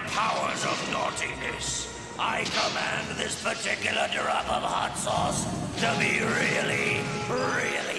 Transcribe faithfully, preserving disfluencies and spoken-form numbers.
powers of naughtiness, I command this particular drop of hot sauce to be really, really